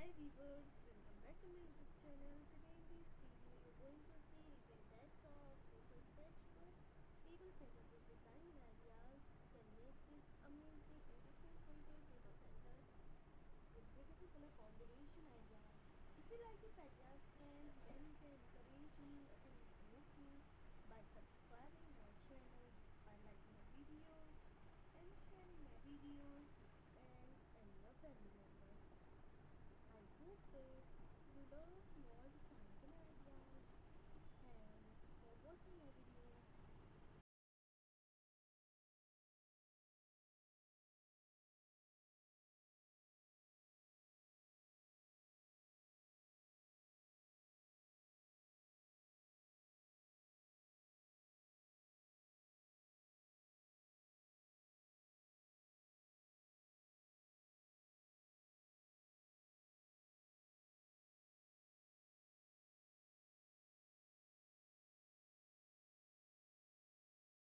Hi viewers, welcome back to my YouTube channel. Today in this video you're going to see retail types of quilted patchwork table centerpiece design.